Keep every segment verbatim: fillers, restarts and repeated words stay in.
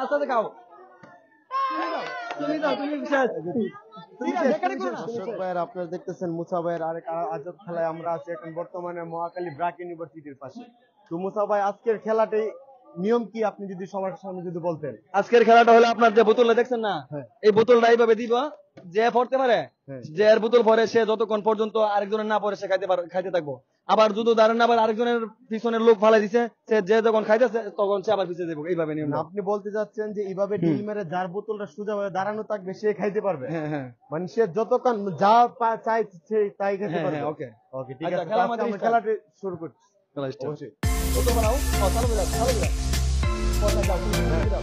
আস্তে খাও তুমি দাও তুমি শেষ আপনারা দেখতেছেন মুসা ভাইয়ের আরেক আজব খেলায় আমরা আছি এখন বর্তমানে মহাখালী ব্র্যাক ইউনিভার্সিটির পাশে। তো মুসা ভাই আজকের খেলাটাই নিয়ম কি আপনি যদি সবার সামনে যদি বলতেন? আজকের খেলাটা হলো আপনার যে বোতলটা দেখছেন না, এই বোতলটা এইভাবে দিবা, যে পড়তে পারে যে এর বোতল পরে সে যতক্ষণ পর্যন্ত আরেকজনের না পরে সে খাইতে পারে খাইতে থাকবো। আবার যদি দাঁড়ান না আবার আরেকজনের পিছনের লোক ফালাই দিছে, সে যে যখন খাইতেছে তখন সে আবার পিছিয়ে দেবো। এইভাবে নিয়ম। আপনি বলতে যাচ্ছেন যে এইভাবে ডিল মেরে যার বোতলটা সোজা ভাবে দাঁড়ানো থাকবে সে খাইতে পারবে? হ্যাঁ হ্যাঁ, মানে সে যতক্ষণ যা চাই সে তাই খেতে পারবে। ওকে ওকে ঠিক আছে, খেলা আমাদের খেলাটি শুরু করছি। খেলা স্টার্ট। অবশ্যই কত বানাও, ও চালু করে দাও, চালু করে দাও, পড়া যাও, তুমি দাও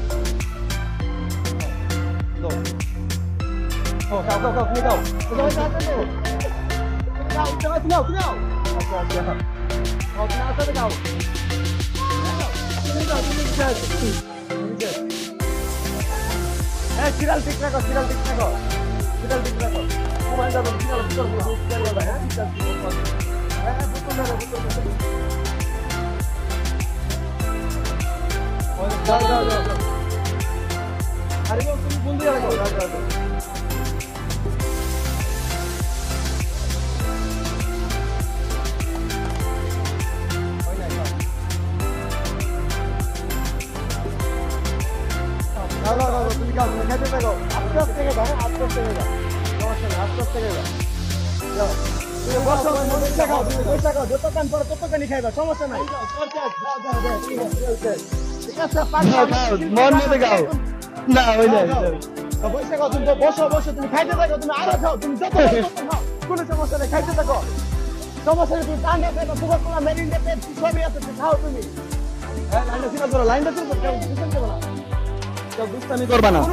দাও ও খাও খাও খাও তুমি খাও তুমি খাও খাও তুমি নাও তুমি নাও আচ্ছা আচ্ছা খাও তুমি আস্তে খাও তুমি দাও তুমি যাও তুমি যাও এই সিরিয়াল ঠিক রাখো, সিরিয়াল ঠিক রাখো, সিরিয়াল ঠিক রাখো, মোবাইল দাও, সিরিয়াল ঠিক করো, সিরিয়াল দাও, হ্যাঁ ঠিক আছে, হ্যাঁ বুঝতে না বুঝতে না ওই যাও যাও যাও আরে তুমি বন্ধু রাখো, যাও যাও যাও তুমি খাও, তুমি খাইতে থাকো, আস্তে আস্তে থেকে যাও, আস্তে আস্তে থেকে যাও, সমস্যা নেই, আস্তে আস্তে থেকে যাও, যাও তুমি বসো, বসে খাও, তুমি বসে খাও, যতক্ষণ পরে ততক্ষণই খাইবা, সমস্যা নাই। ঠিক আছে, মন মতো খাও না, ওই না বসে খাও, তুমি বসো বসো, তুমি খাইতে থাকো, তুমি আরো খাও, তুমি যত খাও, কোনো সমস্যা নেই, খাইতে থাকো, সমস্যা নেই, তুমি টান দেখো, তোমার কোনো মেরিন্ডা পেপসি সবই আছে, তুমি খাও, তুমি লাইনটা ছিল ধরো, লাইনটা ছিল ধরো, বুঝতে দেবো না, দুষ্টামি করবা না,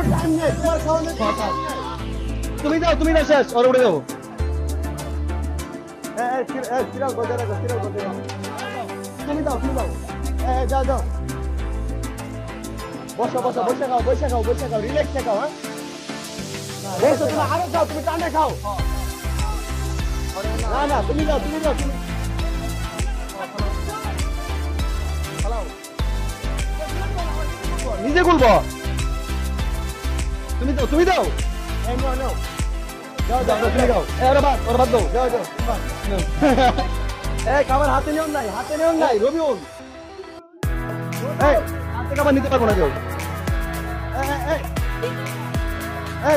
তুমি যাও, তুমি না শেষ, ওর উঠে যাবো, তুমি দাও, তুমি দাও, যাও যাও, বসো বসো, বসে খাও, বসে খাও, বসে খাও, রিল্যাক্সে খাও, হ্যাঁ বসো, তুমি আরো খাও, তুমি টানে খাও, না না তুমি যাও, তুমি যাও, তুমি নিজে খুলবো, তুমি দাও, তুমি দাও, যাও যাও তুমি যাও, ওরা বাদ, ওরা বাদ দাও, যাও যাও, এই খাবার হাতে নিয়ম নাই, হাতে নিয়ম নাই, রবিউল, এই হাতে খাবার নিতে পারবো না কেউ, এই এই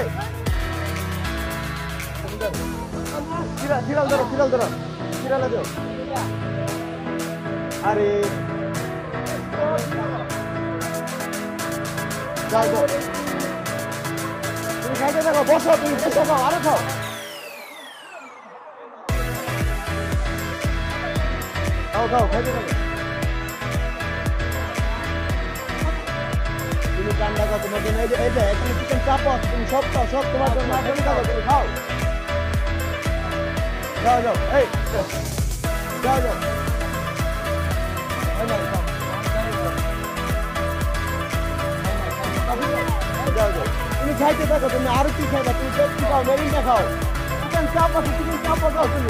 সিরিয়াল ধরো, সিরিয়াল ধরো, সিরিয়ালে দাও, আরে যাও যাও, তুমি খাইতে থাকো, বসো, তুমি বসে খাও, আরো খাও, খাও খাও, খাইতে থাকো, তুমি ঠান্ডা খাও, তোমার জন্য এই যে এই যে এখানে চিকেন চাপো, তুমি সব খাও, সব তোমার জন্য, তুমি খাও, তুমি খাও, যাও যাও, এই যাও যাও, যাও যাও, তুমি খাইতে থাকো, তুমি আরো কি খাইবা, তুমি পেপসি খাও, মেরিন্ডা খাও, চিকেন চাপ আছে, চিকেন চাপও খাও, তুমি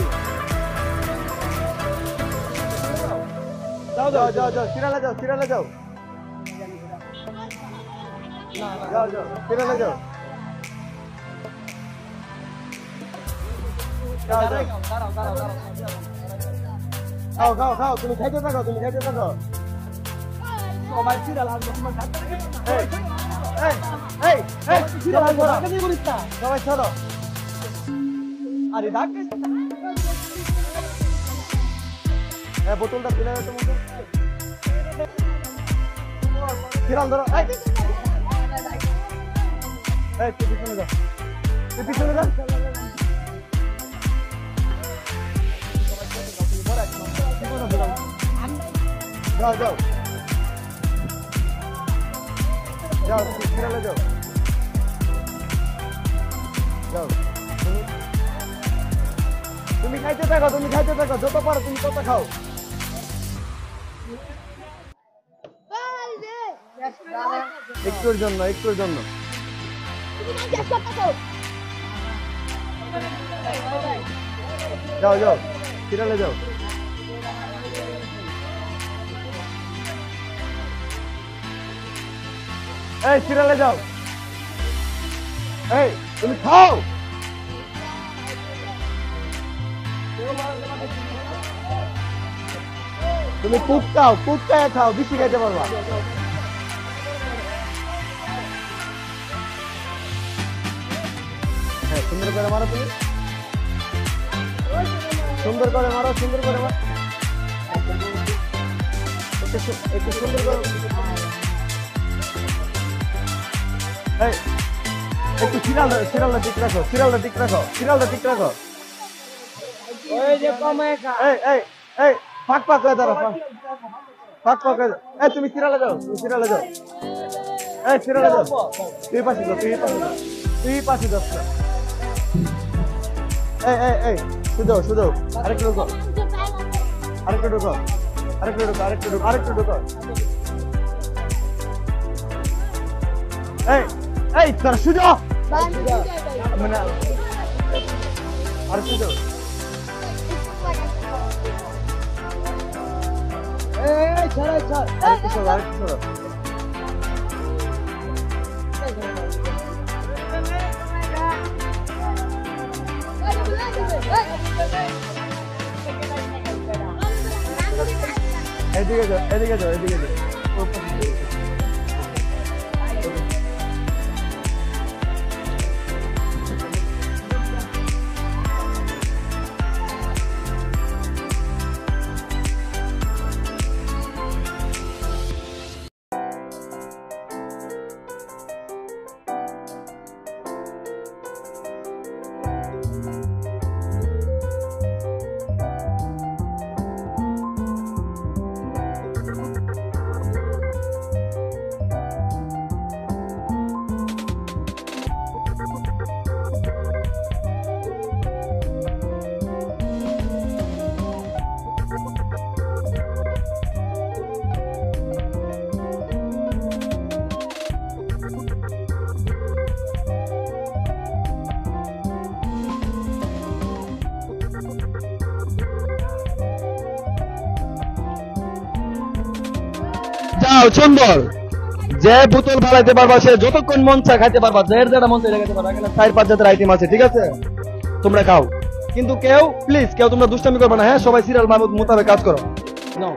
যাও যাও যাও যাও, সিরিয়ালে যাও, সিরিয়ালে যাও, যাও যাও, সিরিয়ালে যাও, খাও খাও খাও, তুমি খাইতে থাকো, তুমি খাইতে থাকো, সবাই সিরিয়াল আসবে, তোমার খাইতে থাকো, এই এই এই সিরিয়াল আসবে, আগে দিয়ে বলিস না, সবাই চলো, আরে ডাক এই বোতলটা দিলে তো মতো সিরিয়াল ধরো, এই এই তুই পিছনে যা, তুই পিছনে যা, যাও যাও যাও, সিরিয়ালে যাও, যাও, তুমি খাইতে থাকো, তুমি খাইতে থাকো, যত পারো তুমি তত খাও, একটুর জন্য, একটুর জন্য, যাও যাও, সিরিয়ালে যাও, এই সিরিয়ালে যাও। এই তুমি খাও। তুমি কুকাও কুকায় খাও, বেশি খাইতে পারবা। হ্যাঁ সুন্দর করে মারো, তুমি সুন্দর করে মারো, সুন্দর করে মারো, একটু সুন্দর করে। এই একটু সিরিয়ালটা সিরিয়ালটা ঠিক রাখো, সিরিয়ালটা ঠিক রাখো, সিরিয়ালটা ঠিক রাখো। ওই যে কমে খা। এই এই এই ফাঁক ফাঁক হয়ে দাঁড়া, ফাঁক ফাঁক ফাঁক হয়ে। এই তুমি সিরিয়ালে যাও, তুমি সিরিয়ালে যাও। এই সিরিয়ালে যাও, তুই পাশে যাও, তুই পাশে যাও, তুই পাশে যাচ্ছ। এই এই এই শুধু শুধু আরেকটু ঢুকো, আরেকটু ঢুকো, আরেকটু ঢুকো, আরেকটু ঢুকো, আরেকটু ঢুকো। এই এই তোর শুধু মানে আরেকটু যাও। এই ছাড় ছাড়। আরেকটু সরো, আরেকটু সরো। এদিকে যাও, এদিকে যাও, এদিকে যাও। যাও সুন্দর। যে বোতল ফালাইতে পারবা সে যতক্ষণ মন চা খাইতে পারবা, যে যেটা মন চাই খাইতে পারবা। এখানে চার পাঁচ জাতের আইটেম আছে, ঠিক আছে? তোমরা খাও, কিন্তু কেউ প্লিজ কেউ তোমরা দুষ্টামি করবে না। হ্যাঁ সবাই সিরিয়াল মোতাবেক কাজ করো। নাও।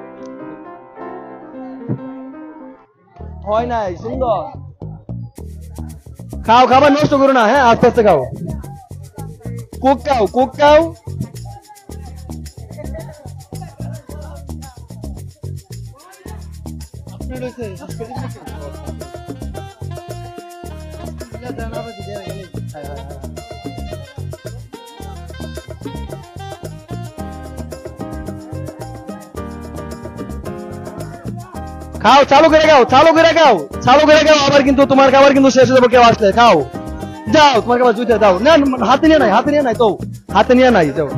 হয় নাই সুন্দর। খাও, খাবার নষ্ট করো না। হ্যাঁ আস্তে আস্তে খাও। কুক খাও, কুক খাও। খাও, চালু করে খাও, চালু করে খাও, চালু করে খাও। আবার কিন্তু তোমার খাবার কিন্তু শেষ হয়ে যাবে কেউ আসলে। খাও, যাও তোমার খাবার জুতে দাও। না হাতে নিয়ে নাই, হাতে নিয়ে নাই তো, হাতে নিয়ে নাই। যাও,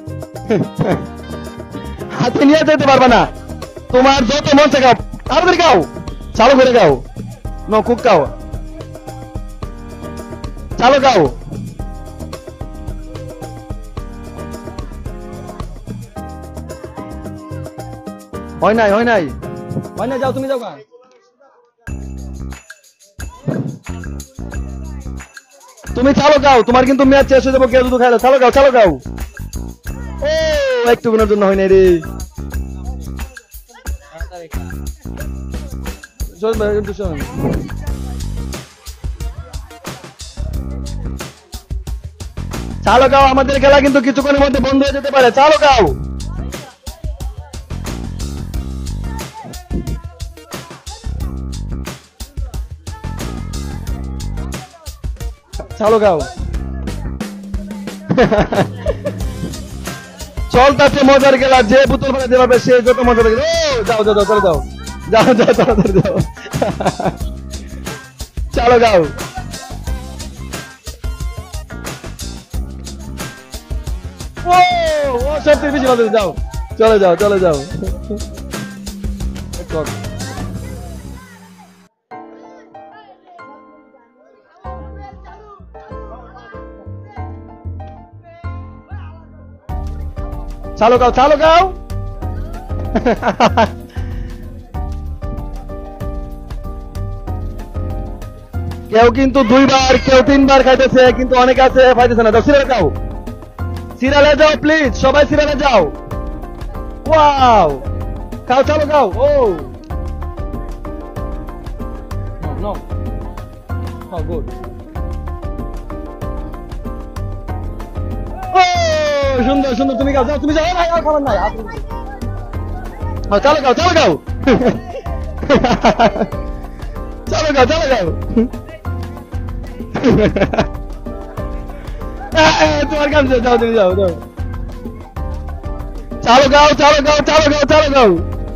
হাতে নিয়ে যেতে পারবে না। তোমার যত মন চায় খাও, তাড়াতাড়ি খাও, চালু করে খাও। নো কুক খাও, চালু খাও। হয় নাই, হয় নাই, হয় না। যাও তুমি যাও। তুমি চালো গাও, তোমার কিন্তু ম্যাচ শেষ হয়ে যাবো কেউ দুধ খাইলো। চালো গাও, চালো গাও। ও একটু গুণের জন্য হয় নাই রে। চালো গাও, আমাদের খেলা কিন্তু কিছুক্ষণের মধ্যে বন্ধ হয়ে যেতে পারে। চালো গাও, চালো গাও। চলতেছে মজার খেলা, যে বোতল ফেলাতে পারবে সে যত মজা দেখবে। যাও যাও যাও, চলে যাও, যাও যাও, তাড়াতাড়ি যাও। চালো গাও। ও ও সবথেকে বেশি ভালো। যাও, চলে যাও, চলে যাও। চালো গাও, চালো গাও। কেউ কিন্তু দুইবার কেউ তিনবার খাইতেছে কিন্তু অনেকে আছে খাইতেছে না। যাও সিরিয়ালে যাও, সিরিয়ালে যাও প্লিজ, সবাই সিরিয়ালে যাও। ওয়াও, খাও, চলো খাও। Oh no no, good. ও সুন্দর সুন্দর, তুমি খাও, যাও তুমি যাও। ভাই আর খাবার নাই, হাত রুমে। হ্যাঁ, চলো খাও, চলো খাও। চলো খাও, চলো খাও। তোমার কাম শেষ, যাও তুমি যাও, যাও। চালো খাও, চালো খাও, চালো খাও, চালো খাও।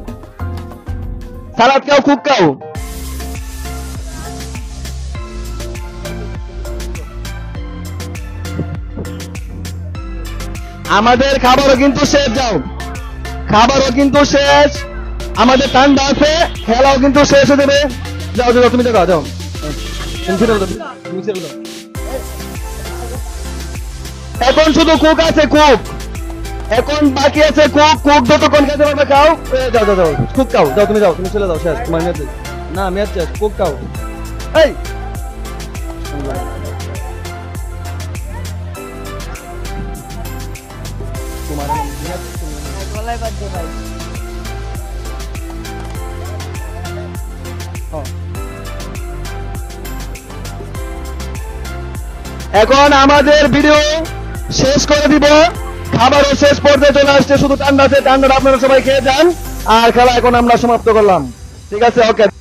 সালাদ খাও, কুক খাও। আমাদের খাবারও কিন্তু শেষ, যাও খাবারও কিন্তু শেষ, আমাদের ঠান্ডা আছে, খেলাও কিন্তু শেষ হয়ে যাবে। যাও যাও, তুমি যাও, যাও তুমি ছেড়ে দাও, তুমি ছেড়ে দাও। এখন শুধু কুক আছে, কুক এখন বাকি আছে, কুক কুক যতক্ষণ খেতে পারবে খাও। এ, যাও যাও যাও, কুক খাও, যাও তুমি যাও, তুমি চলে যাও, শেষ তোমার মেয়াদ শেষ। না মেয়াদ শেষ, কুক খাও। এই তোমার মেয়াদ শেষ, তুমি- গলায় বাদ দে ভাই। হ্যাঁ। এখন আমাদের ভিডিও শেষ করে দিব, খাবারও শেষ পর্যায়ে চলে আসছে, শুধু ঠান্ডা আছে, ঠান্ডাটা আপনারা সবাই খেয়ে যান। আর খেলা এখন আমরা সমাপ্ত করলাম, ঠিক আছে, ওকে।